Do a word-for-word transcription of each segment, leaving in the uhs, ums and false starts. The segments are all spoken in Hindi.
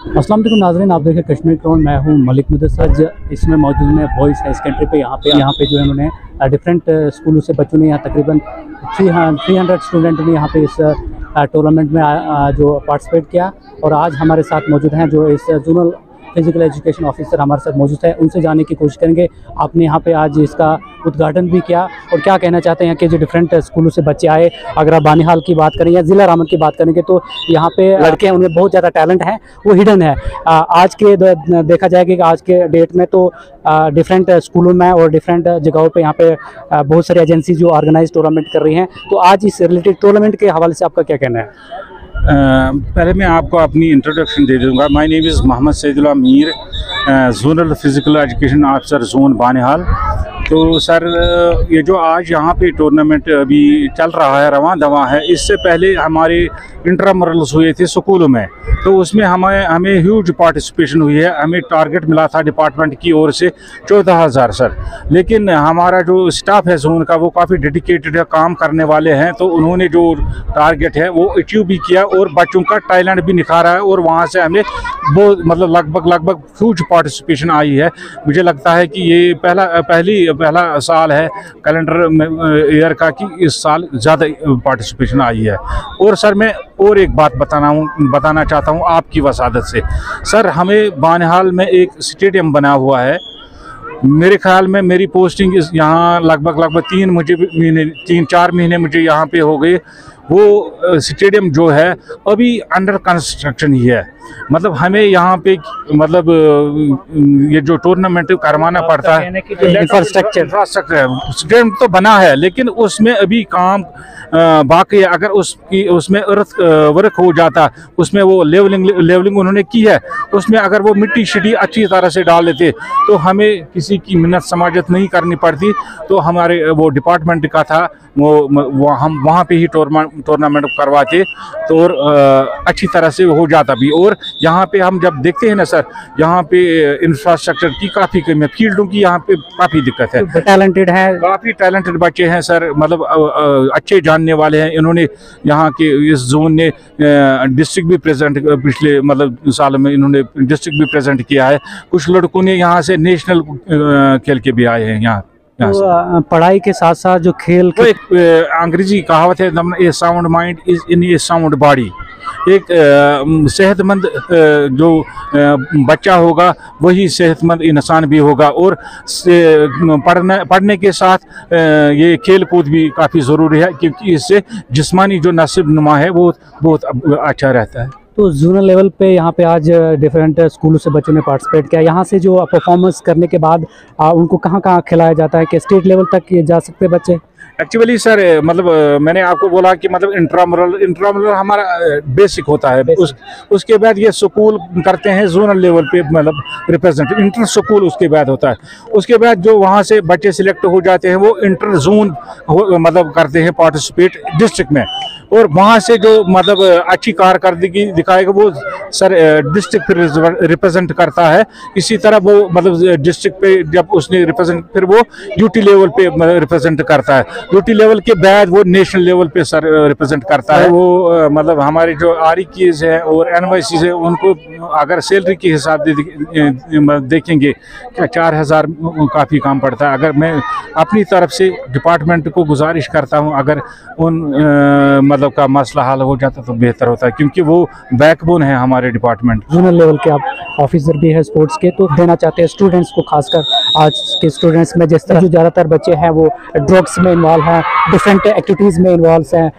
अस्सलाम वालेकुम नाज़रीन, आप देखें कश्मीर क्राउन। मैं हूं मलिक मुदस्सर। इसमें मौजूद हैं बॉयज़ हाई सेकेंडरी पे। यहाँ पे यहाँ पे जो है उन्होंने डिफरेंट स्कूलों से बच्चों ने यहाँ तकरीबन थ्री थ्री हंड्रेड स्टूडेंट ने यहाँ पे इस टूर्नामेंट में आ, जो पार्टिसिपेट किया। और आज हमारे साथ मौजूद हैं जो इस जोनल फिजिकल एजुकेशन ऑफिसर हमारे साथ मौजूद है, उनसे जानने की कोशिश करेंगे। आपने यहाँ पे आज इसका उद्घाटन भी किया और क्या कहना चाहते हैं कि जो डिफरेंट स्कूलों से बच्चे आए। अगर आप बानिहाल की बात करें या ज़िला रामन की बात करेंगे तो यहाँ पे लड़के हैं, उनमें बहुत ज़्यादा टैलेंट है, वो हिडन है। आज के देखा जाएगा कि आज के डेट में तो डिफरेंट स्कूलों में और डिफरेंट जगहों पे यहाँ पे बहुत सारी एजेंसी जो ऑर्गेनाइज टूर्नामेंट कर रही हैं। तो आज इस रिलेटेड टूर्नामेंट के हवाले से आपका क्या कहना है? Uh, पहले मैं आपको अपनी इंट्रोडक्शन दे दूंगा। My name is Mohammad Saidullah Mir, zonal physical education officer zone Banihal. तो सर, ये जो आज यहाँ पे टूर्नामेंट अभी चल रहा है, रवां दवा है, इससे पहले हमारे इंट्रामुरल्स हुए थे स्कूलों में, तो उसमें हमें हमें ह्यूज पार्टिसिपेशन हुई है। हमें टारगेट मिला था डिपार्टमेंट की ओर से चौदह हज़ार सर। लेकिन हमारा जो स्टाफ है जोन का वो काफ़ी डेडिकेटेड है, काम करने वाले हैं, तो उन्होंने जो टारगेट है वो अचीव भी किया और बच्चों का टैलेंट भी निखारा है। और वहाँ से हमें वो मतलब लगभग लगभग ह्यूज पार्टिसिपेशन आई है। मुझे लगता है कि ये पहला पहली पहला साल है कैलेंडर ईयर का कि इस साल ज़्यादा पार्टिसिपेशन आई है। और सर मैं और एक बात बताना हूँ बताना चाहता हूँ आपकी वसादत से। सर, हमें बानिहाल में एक स्टेडियम बना हुआ है। मेरे ख्याल में मेरी पोस्टिंग इस यहाँ लगभग लगभग तीन मुझे महीने तीन चार महीने मुझे यहाँ पे हो गए। वो स्टेडियम जो है अभी अंडर कंस्ट्रक्शन ही है। मतलब हमें यहाँ पे मतलब ये जो टूर्नामेंट करवाना पड़ता है, इंफ्रास्ट्रक्चर इंफ्रास्ट्रक्चर स्टेडियम तो बना है, लेकिन उसमें अभी काम बाकी है। अगर उसकी उसमें अर्थ वर्क हो जाता, उसमें वो लेवलिंग लेवलिंग उन्होंने की है, उसमें अगर वो मिट्टी शिट्टी अच्छी तरह से डाल देते तो हमें किसी की मिन्नत समाजत नहीं करनी पड़ती। तो हमारे वो डिपार्टमेंट का था, वो, वो हम वहाँ पे ही टूर्नामेंट करवाते तो और अच्छी तरह से हो जाता भी। और यहाँ पे हम जब देखते हैं ना सर, यहाँ पे इंफ्रास्ट्रक्चर की काफ़ी कमी है, फील्डों की यहाँ पे काफ़ी दिक्कत है। टैलेंटेड है, काफ़ी टैलेंटेड बच्चे हैं सर, मतलब अच्छे जानने वाले हैं। इन्होंने यहाँ के इस जोन ने डिस्ट्रिक्ट भी प्रेजेंट पिछले मतलब साल में इन्होंने डिस्ट्रिक्ट भी प्रेजेंट किया है। कुछ लड़कों ने यहाँ से नेशनल खेल के भी आए हैं यहाँ। तो पढ़ाई के साथ साथ जो खेल तो एक अंग्रेजी कहावत है, a sound mind is in a sound body. एक सेहतमंद जो बच्चा होगा वही सेहतमंद इंसान भी होगा। और पढ़ने पढ़ने के साथ ये खेल कूद भी काफ़ी ज़रूरी है, क्योंकि इससे जिस्मानी जो नस्ब नुमा है वो बहुत अच्छा रहता है। तो जोनल लेवल पे यहाँ पे आज डिफरेंट स्कूलों से बच्चों ने पार्टिसिपेट किया। यहाँ से जो परफॉर्मेंस करने के बाद आ, उनको कहाँ कहाँ खिलाया जाता है कि स्टेट लेवल तक ये जा सकते हैं बच्चे? एक्चुअली सर, मतलब मैंने आपको बोला कि मतलब इंट्रामुरल इंट्रामुरल हमारा बेसिक होता है। बेसिक। उस उसके बाद ये स्कूल करते हैं जोनल लेवल पे, मतलब रिप्रेजेंट इंटर स्कूल उसके बाद होता है। उसके बाद जो वहाँ से बच्चे सिलेक्ट हो जाते हैं वो इंटर जोन मतलब करते हैं पार्टिसिपेट डिस्ट्रिक्ट में। और वहाँ से जो मतलब अच्छी कारकर्दगी दिखाएगा वो सर डिस्ट्रिक्ट फिर रिप्रेजेंट करता है। इसी तरह वो मतलब डिस्ट्रिक्ट पे जब उसने रिप्रेजेंट, फिर वो यूटी लेवल पे रिप्रेजेंट करता है। यूटी लेवल के बाद वो नेशनल लेवल पे सर रिप्रेजेंट करता है। वो मतलब हमारे जो आर ई कीज है और एन वाई सी है, उनको अगर सैलरी के हिसाब से देखेंगे क्या चार हज़ार काफ़ी काम पड़ता है। अगर मैं अपनी तरफ से डिपार्टमेंट को गुजारिश करता हूँ, अगर उन मतलब का मसला हल हो जाता तो बेहतर होता है, क्योंकि वो बैकबोन है हमारे डिपार्टमेंट। जोनल लेवल के आप ऑफिसर भी है स्पोर्ट्स के, तो देना चाहते हैं स्टूडेंट्स को, खासकर आज के स्टूडेंट्स में जिस तरह जो ज़्यादातर बच्चे हैं वो ड्रग्स में इन्वॉल्व हैं, डिफरेंट एक्टिविटीज़ में इन्वॉल्व हैं,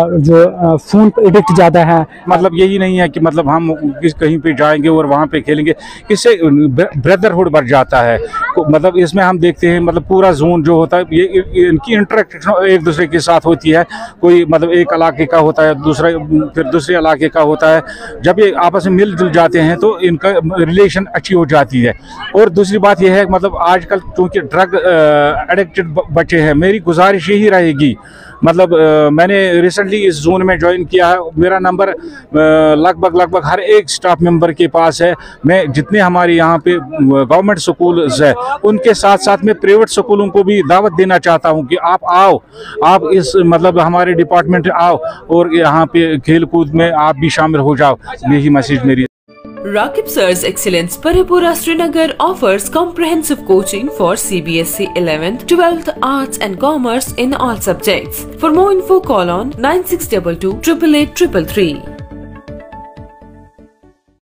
जो फ़ोन पर एडिक्ट ज़्यादा है। मतलब यही नहीं है कि मतलब हम किस कहीं पे जाएंगे और वहाँ पे खेलेंगे, इससे ब्रदरहुड बढ़ जाता है। मतलब इसमें हम देखते हैं मतलब पूरा जोन जो होता है ये इनकी इंटरेक्शन एक दूसरे के साथ होती है। कोई मतलब एक इलाके का होता है, दूसरा फिर दूसरे इलाके का होता है। जब ये आपस में मिलजुल जाते हैं तो इनका रिलेशन अच्छी हो जाती है। और दूसरी बात यह है मतलब आजकल चूँकि ड्रग एडिक्टेड बच्चे हैं, मेरी गुजारिश यही रहेगी, मतलब आ, मैंने रिसेंटली इस जोन में ज्वाइन किया है। मेरा नंबर लगभग लगभग हर एक स्टाफ मेंबर के पास है। मैं जितने हमारे यहाँ पे गवर्नमेंट स्कूल्स है उनके साथ साथ में प्राइवेट स्कूलों को भी दावत देना चाहता हूँ कि आप आओ, आप इस मतलब हमारे डिपार्टमेंट आओ और यहाँ पे खेल कूद में आप भी शामिल हो जाओ। यही मैसेज मेरी। Rakib Sir's Excellence Paripura Srinagar offers comprehensive coaching for C B S E eleventh, twelfth, Arts and Commerce in all subjects. For more info, call on nine six two two, eight eight eight three three.